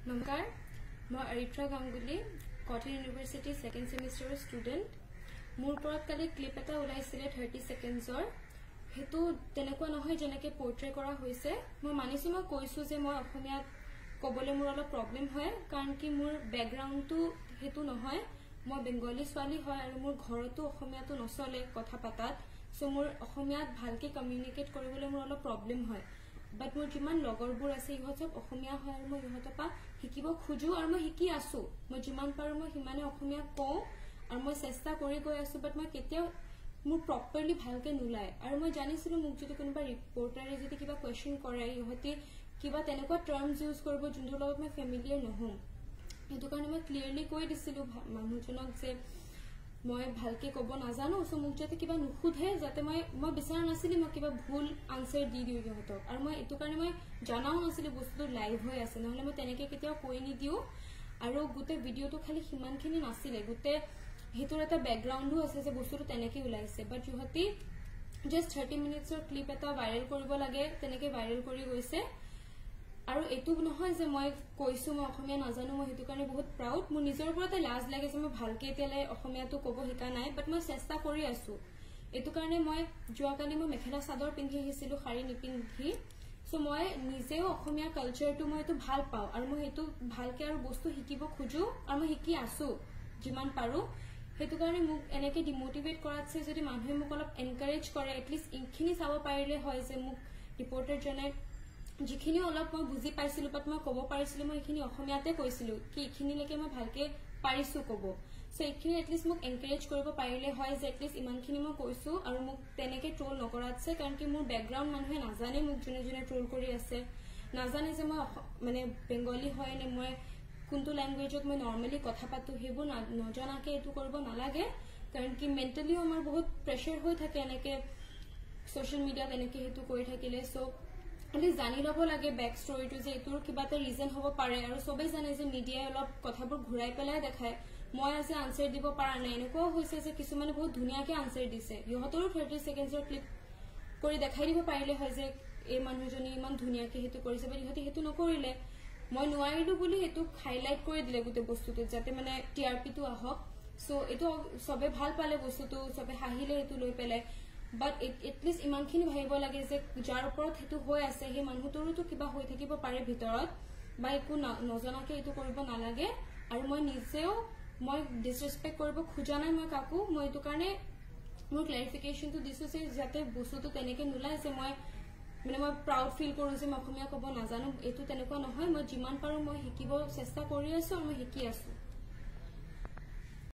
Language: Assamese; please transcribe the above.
নমস্কাৰ মই অৰিত্ৰা গাংগুলী কটন ইউনিভাৰ্চিটি সেকেন্ড সেমিষ্টাৰৰ ষ্টুডেণ্ট মোৰ ওপৰত কালি ক্লিপ এটা ওলাইছিলে 30 সেকেন্ডছৰ হেতু তেনেকুৱা নহয় যেনেকৈ পোৰ্ট্ৰে কৰা হৈছে মই মানিছো মই কৈছো যে মই অসমীয়া কবলে মোৰ অলপ প্ৰবলেম হয় কাৰণ কি মোৰ বেকগ্ৰাউণ্ডটো হেতু নহয় মই বেংগলী ছোৱালী হয় আৰু মোৰ ঘৰতো অসমীয়াটো নচলে কথা পাতাত সো মোৰ অসমীয়াত ভালকে কমিউনিকেট কৰিবলৈ মোৰ অলপ প্ৰবলেম হয় But মোৰ যিমান লগৰবোৰ আছে ইহঁত সব অসমীয়া হয় আৰু মই ইহঁতৰ পৰা শিকিব খুজো আৰু মই শিকি আছো মই যিমান পাৰো মই হিমানে অসমীয়া কওঁ আৰু মই চেষ্টা কৰি গৈ আছো বাট মই কেতিয়াও মোৰ প্ৰপাৰলি ভালকে নুলাই আৰু মই জানিছিলো মোক যদি কোনোবা ৰিপৰ্টাৰে যদি কিবা কোৱেশ্চন কৰে ইহঁতে কিবা তেনেকুৱা টাৰ্মছ ইউজ কৰিব যোনটোৰ লগত মই ফেমিলিয়াৰ নহম সেইটো কাৰণে মই ক্লিয়াৰলি কৈ দিছিলো মানুহজনক যে মই ভালকে কব নাজানো সো মোক যাতে কিবা নুখুধে যাতে মই বিচাৰা নাছিলি মই কিবা ভুল আনসাৰ দি দিও ইহঁতক আৰু মই এটো কাৰণে মই জানাও নাছিলি বস্তুটো লাইভ হৈ আছে নহলে মই তেনেকে কেতিয়াও কৈ নিদিও আৰু গুতে ভিডিওটো খালি হিমানখিনি নাছিলে গুতে হেতুৰ এটা বেকগ্ৰাউণ্ডো আছে যে বস্তুটো তেনেকে ওলাইছে বাট ইহঁতি জাস্ট 30 মিনিটছৰ ক্লিপ এটা ভাইৰেল কৰিব লাগে তেনেকে ভাইৰেল কৰি গৈছে আৰু এটো নহয় যে মই কৈছো মই অসমীয়া নাজানো মই হেতু কাৰণে বহুত প্ৰাউড মোৰ নিজৰ ওপৰতে লাজ লাগে যে মই ভালকে তেলে অসমীয়াটো কব হিকা নাই বাট মই চেষ্টা কৰি আছো এটো কাৰণে মই জুৱাকালি মই মেখেলা চাদৰ পিন্ধি আহিছিলো শাৰী নিপিন্ধি সো মই নিজেও অসমীয়া কালচাৰটো মই এটো ভাল পাও আৰু মই হেতু ভালকে আৰু বস্তু শিকিব খুজো আৰু মই শিকি আছো যিমান পাৰো হেতু কাৰণে মোক এনেকে ডিমোটিভেট কৰাতছে যদি মানুহে মোক অলপ এনকাৰেজ কৰে এটলিষ্ট ইখিনি চাব পাৰিলে হয় যে মোক ৰিপৰ্টাৰ জনে যিখিনি অলপ মই বুজি পাইছিলো বাট মই কব পাৰিছিলো মই ইখিনি অসমীয়াতে কৈছিলো কি ইখিনি লেকে মই ভালকে পাৰিছো কব সো ইখিনি এটলিষ্ট মোক এনকাৰেজ কৰিব পাৰিলে হয় যে এটলিষ্ট ইমানখিনি মই কৈছো আৰু মোক তেনেকে ট্ৰোল নকৰাতছে কাৰণ কি মোৰ বেকগ্ৰাউণ্ড মানুহে নাজানে মোক জুনে জুনে ট্ৰোল কৰি আছে নাজানে যে মই মানে বেংগলী হয় নে মই কোনটো ল্যাঙ্গুৱেজত মই নরমালি কথা পাতো হেবো নজনাকে এটো কৰিব নালাগে কাৰণ কি মেন্টালিও আমাৰ বহুত প্ৰেছাৰ হৈ থাকে এনেকে সোশ্যাল মিডিয়াত এনেকে হেতু কৰি থাকিলে সো আমি জানি লব লাগে ব্যাক ষ্টৰীটো যে এটোৰ কিবা এটা ৰিজন হ'ব পাৰে আৰু সবে জানে যে মিডিয়াই অলপ কথাবোৰ ঘুৰাই পেলাই দেখায় মই আজি আনসাৰ দিব পাৰা নাই এনেকুৱা হৈছে যে কিছুমানে বহুত ধুনিয়াকে আনসাৰ দিছে ইহঁতৰো 30 সেকেন্ডছৰ ক্লিপ কৰি দেখাই দিব পাৰিলে হয় যে এই মানুহজনী ইমান ধুনিয়াকে হেতু কৰিছে বাট ইহঁতে হেতু নকৰিলে মই নোৱাৰিলো বুলি হেতু হাইলাইট কৰি দিলে গুতে বস্তুটো যাতে মানে টিআৰপি টো আহক সো এটো সবে ভাল পালে বস্তুটো সবে হাহিলে হেতু লৈ পেলে But at least ইমানখিনি ভাবিব লাগে যে যাৰ ওপৰত হেতু হৈ আছে হে মানুহটোৰটো কিবা হৈ থাকিব পাৰে ভিতৰত বা একো নজনাকে এটো কৰিব নালাগে আৰু মই নিজেও মই ডিসৰেসপেক্ট কৰিব খুজা নাই মই কাকো মই এটো কাৰণে মোৰ ক্লাৰিফিকেশনটো দিছো যে যাতে বস্তুটো তেনেকে নুলাই যে মই মানে মই প্ৰাউড ফিল কৰো যে মই অসমীয়া কব নাজানো এটো তেনেকুৱা নহয় মই যিমান পাৰো মই শিকিব চেষ্টা কৰি আছো আৰু মই শিকি আছো